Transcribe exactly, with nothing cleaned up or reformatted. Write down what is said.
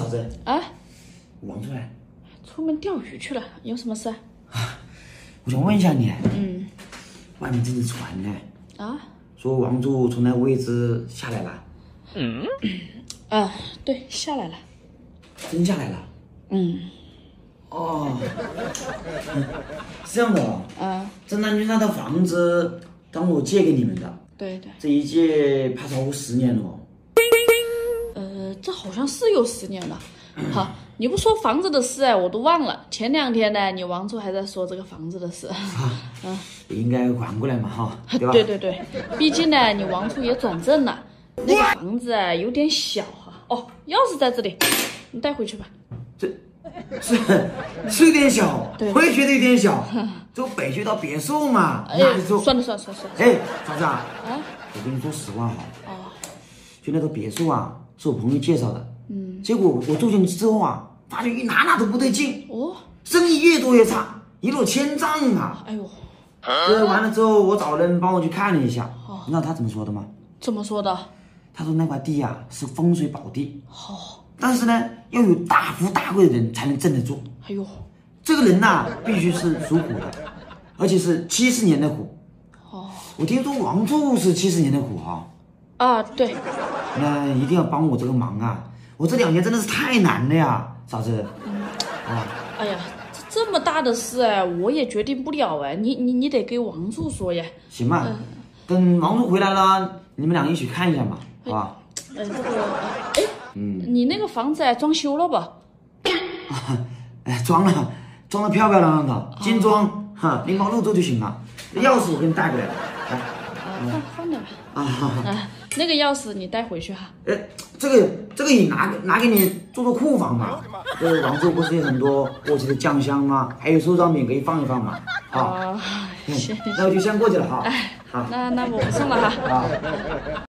嫂子啊， 王出来， 出门钓鱼去了，有什么事啊？ 我想问一下你， 嗯， 外面正在传呢， 啊， 说王柱从那位置下来了， 嗯，啊，对，下来了， 真下来了。 嗯， 哦，是这样的哦， 啊， 郑南军他的房子当我借给你们的， 对对， 这一借怕超过十年了哦。 呃，这好像是有十年了。好，你不说房子的事哎，我都忘了。前两天呢，你王处还在说这个房子的事。 嗯，应该还过来嘛哈，对吧？ 对对对，毕竟呢，你王处也转正了，那个房子啊有点小哈。哦，钥匙在这里，你带回去吧。 这是是有点小， 对我也觉得有点小。这个北区到别墅嘛， 哎那就算了算了算了算了。 哎，嫂子啊， 啊， 我跟你说实话哈， 哦， 就那个别墅啊，是我朋友介绍的。 嗯， 结果我住进去之后啊，发现哪哪都不对劲， 哦， 生意越做越差，一落千丈啊！ 哎呦， 这完了之后，我找人帮我去看了一下， 哦你知道他怎么说的吗？ 怎么说的？ 他说那块地啊是风水宝地， 哦， 但是呢要有大富大贵的人才能镇得住。 哎呦， 这个人呐、必须是属虎的，而且是七十年的虎。 哦， 我听说王柱是七十年的虎哈、 啊，对， 那一定要帮我这个忙啊！我这两年真的是太难了呀，嫂子。啊， 哎呀，这这么大的事哎，我也决定不了哎，你你你得给王柱说呀。 行吧，等王柱回来了，你们俩一起看一下嘛，好吧？ 哎，这个，哎，嗯，你那个房子哎，装修了吧？ 哎，装了，装的漂漂亮亮的，精装，哈，拎包入住就行了。钥匙我给你带过来了，来。 啊，放放那吧。 啊， 啊，那个钥匙你带回去哈。 呃，这个这个也拿拿给你做做库房嘛。这个王柱不是有很多过期的酱香吗？还有手账饼可以放一放嘛。好， 啊，行， 那我就先过去了哈。 哎， 好， 那那我不送了哈。 好。